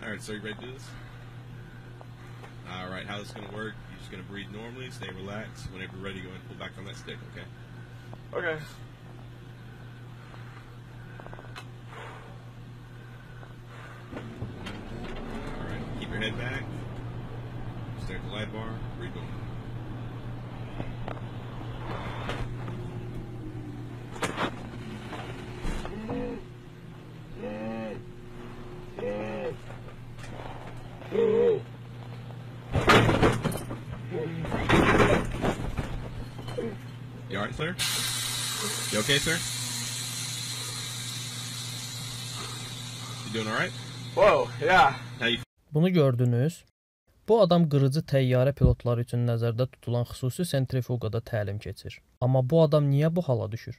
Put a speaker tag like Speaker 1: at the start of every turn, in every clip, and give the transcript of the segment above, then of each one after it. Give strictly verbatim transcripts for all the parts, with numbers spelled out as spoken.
Speaker 1: Alright, so you ready to do this? Alright, how this is going to work, you're just going to breathe normally, stay relaxed. Whenever you're ready, go ahead and pull back on that stick, okay?
Speaker 2: Okay.
Speaker 1: Alright, keep your head back. Stay at the light bar, breathe normally. You alright, sir? You okay, sir? You doing alright?
Speaker 2: Whoa, yeah.
Speaker 1: How you
Speaker 3: Bunu gördünüz. Bu adam qırıcı təyyarə pilotları üçün nəzərdə tutulan xüsusi sentrifugada təlim keçir. Amma bu adam niyə bu hala düşür?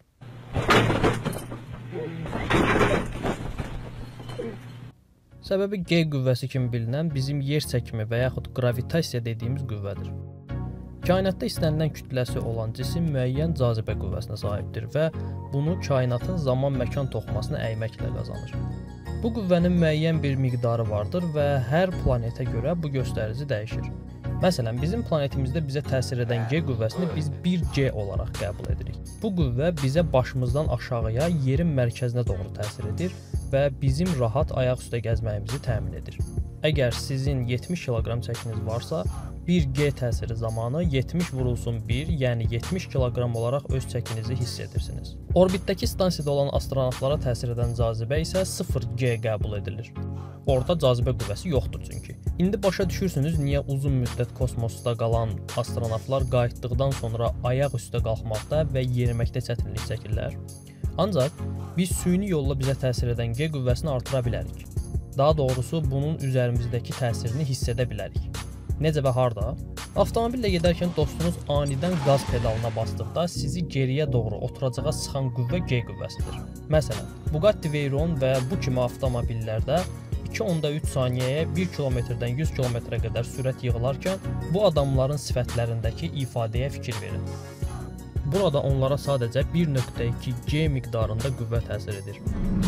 Speaker 3: Səbəbi G qüvvəsi kimi bilinən bizim yer çəkimi və yaxud gravitasiya dediyimiz qüvvədir. Kainatda istənilən kütləsi olan cisim müəyyən cazibə qüvvəsinə sahibdir və bunu kainatın zaman-məkan toxumasını əyməklə qazanır. Bu qüvvənin müəyyən bir miqdarı vardır və hər planetə görə bu göstərici dəyişir. Məsələn, bizim planetimizdə bizə təsir edən G qüvvəsini biz bir G olaraq qəbul edirik. Bu qüvvə bizə başımızdan aşağıya, yerin mərkəzinə doğru təsir edir və bizim rahat ayaq üstə gəzməyimizi təmin edir. Əgər sizin yetmiş kiloqram çəkiniz varsa, bir G təsiri zamanı yetmiş vurulsun bir, yəni yetmiş kiloqram olaraq öz çəkinizi hiss edirsiniz. Orbitdəki stansiyada olan astronavtlara təsir edən cazibə isə sıfır G qəbul edilir. Orada cazibə qüvvəsi yoxdur çünki. İndi başa düşürsünüz niyə uzun müddət kosmosda qalan astronavtlar qayıtdıqdan sonra ayaq üstə qalxmaqda və yeriməkdə çətinlik çəkirlər. Ancaq biz süni yolla bizə təsir edən G qüvvəsini artıra bilərik. Daha doğrusu bunun üzərimizdəki təsirini hiss edə bilərik. Necə və harda? Avtomobillə gedərkən dostunuz anidən qaz pedalına basdıqda sizi geriyə doğru oturacağa sıxan qüvvə G qüvvəsidir. Məsələn, Bugatti Veyron və bu kimi avtomobillərdə iki nöqtə üç saniyəyə bir kilometrdən yüz kilometrə qədər sürət yığılarkən bu adamların sifətlərindəki ifadəyə fikir verin. Burada onlara sadəcə bir nöqtə iki G miqdarında qüvvə təsir edir.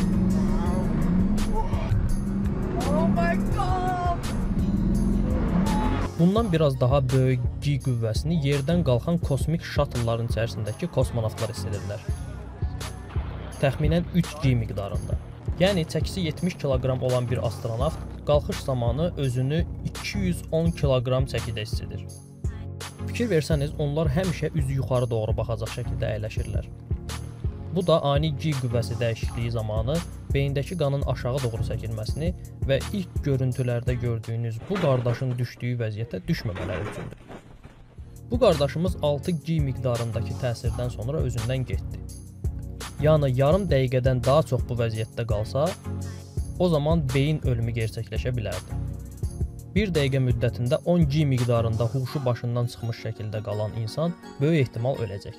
Speaker 2: Oh my God!
Speaker 3: Bundan biraz daha böyük G qüvvəsini yerdən qalxan kosmik şatılların içərisindəki kosmonavtlar hiss edirlər. Təxminən üç G miqdarında. Yəni çəkisi yetmiş kiloqram olan bir astronavt qalxış zamanı özünü iki yüz on kiloqram çəkidə hiss edir. Fikir versəniz, onlar həmişə üzü yuxarı doğru baxacaq şəkildə əyləşirlər. Bu da ani G qüvvəsi dəyişikliyi zamanı beyindəki qanın aşağı doğru çəkilməsini və ilk görüntülərdə gördüyünüz bu qardaşın düşdüyü vəziyyətə düşməmələri üçündür. Bu qardaşımız altı G miqdarındakı təsirdən sonra özündən getdi. Yəni yarım dəqiqədən daha çox bu vəziyyətdə qalsa, o zaman beyin ölümü gerçəkləşə bilərdi. Bir dəqiqə müddətində on G miqdarında huşu başından çıxmış şəkildə qalan insan böyük ehtimal öləcək.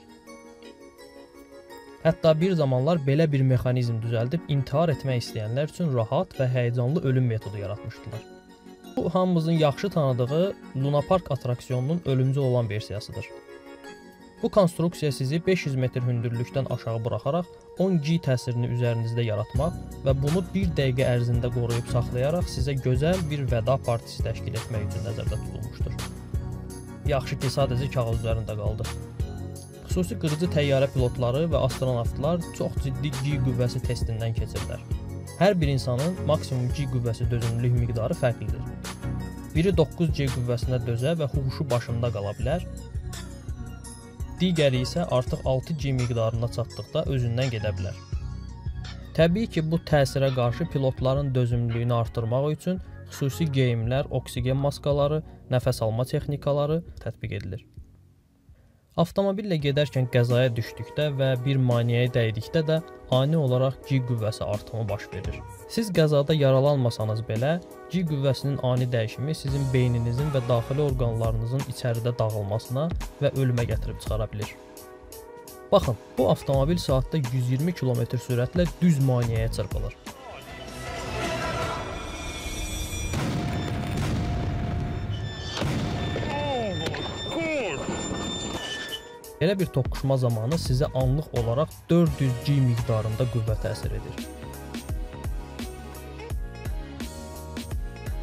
Speaker 3: Hətta bir zamanlar belə bir mexanizm düzəldib intihar etmək istəyənlər üçün rahat və həyəcanlı ölüm metodu yaratmışdılar. Bu, hamımızın yaxşı tanıdığı Luna Park attraksiyonunun ölümcül olan versiyasıdır. Bu konstruksiya sizi beş yüz metr hündürlükdən aşağı buraxaraq on G təsirini üzərinizdə yaratmaq və bunu bir dəqiqə ərzində qoruyub saxlayaraq sizə gözəl bir vəda partisi təşkil etmək üçün nəzərdə tutulmuşdur. Yaxşı ki, sadəcə kağız üzərində qaldı. Xüsusi qırıcı təyyarə pilotları və astronavtlar çox ciddi G qüvvəsi testindən keçirlər. Hər bir insanın maksimum G qüvvəsi dözümlülük miqdarı fərqlidir. Biri doqquz G qüvvəsinə dözə və huşu başında qala bilər. Digəri isə artıq altı G miqdarına çatdıqda özündən gedə bilər. Təbii ki, bu təsirə qarşı pilotların dözümlülüyünü artırmaq üçün xüsusi geyimlər, oksigen maskaları, nəfəs alma texnikaları tətbiq edilir. Avtomobillə gedərkən qəzaya düşdükdə və bir maneəyə dəydikdə də ani olaraq G qüvvəsi artımı baş verir. Siz qəzada yaralanmasanız belə, G qüvvəsinin ani dəyişimi sizin beyninizin və daxili orqanlarınızın içəridə dağılmasına və ölümə gətirib çıxara bilir. Baxın, bu avtomobil saatda yüz iyirmi kilometr sürətlə düz maneəyə çırpılır. Belə bir toqquşma zamanı sizə anlıq olaraq dörd yüz G miqdarında qüvvə təsir edir.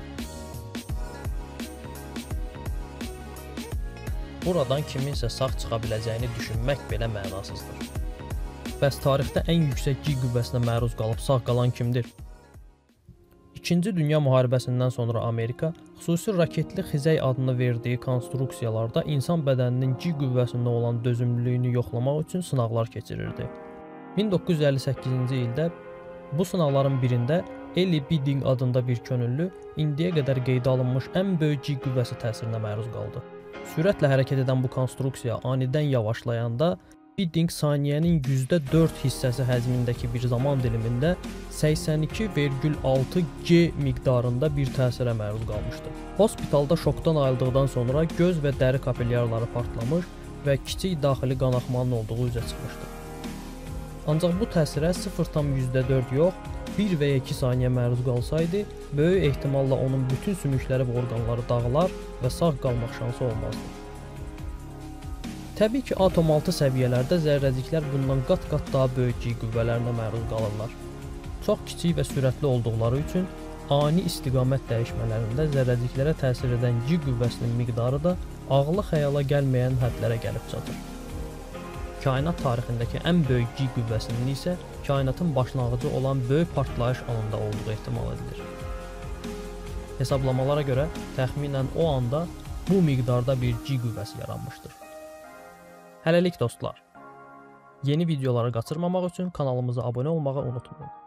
Speaker 3: buradan kiminsə sağ çıxa biləcəyini düşünmək belə mənasızdır. Bəs tarixdə ən yüksək G qüvvəsinə məruz qalıb sağ qalan kimdir? İkinci Dünya müharibəsindən sonra Amerika xüsusi raketli xizək adını verdiyi konstruksiyalarda insan bədəninin G qüvvəsinə olan dözümlülüyünü yoxlamaq üçün sınaqlar keçirirdi. min doqquz yüz əlli səkkizinci ildə bu sınaqların birində Ellie Bidding adında bir könüllü indiyə qədər qeydə alınmış ən böyük G qüvvəsi təsirinə məruz qaldı. Sürətlə hərəkət edən bu konstruksiya anidən yavaşlayanda Bidding saniyənin yüzdə dörd hissəsi həcmindəki bir zaman dilimində səksən iki virgül altı G miqdarında bir təsirə məruz qalmışdı. Hospitalda şokdan ayıldıqdan sonra göz və dəri kapilyarları partlamış və kiçik daxili qanaxmanın olduğu üzə çıxmışdı. Ancaq bu təsirə sıfır tam yüzdə dörd yox, bir və ya iki saniyə məruz qalsaydı, böyük ehtimalla onun bütün sümükləri və orqanları dağılar və sağ qalmaq şansı olmazdı. Təbii ki, atom altı səviyyələrdə zərrəciklər bundan qat-qat daha böyük G qüvvələrinə məruz qalırlar. Çox kiçik və sürətli olduqları üçün ani istiqamət dəyişmələrində zərrəciklərə təsir edən G qüvvəsinin miqdarı da ağla xəyala gəlməyən hədlərə gəlib çatır. Kainat tarixindəki ən böyük G qüvvəsinin isə kainatın başlanğıcı olan böyük partlayış anında olduğu ehtimal edilir. Hesablamalara görə təxminən o anda bu miqdarda bir G qüvvəsi yaranmışdır. Hələlik dostlar. Yeni videoları qaçırmamaq üçün kanalımıza abunə olmağı unutmayın.